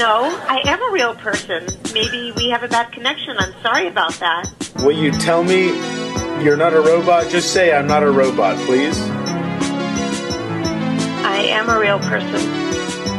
No, I am a real person. Maybe we have a bad connection. I'm sorry about that. Will you tell me you're not a robot? Just say I'm not a robot, please. I am a real person.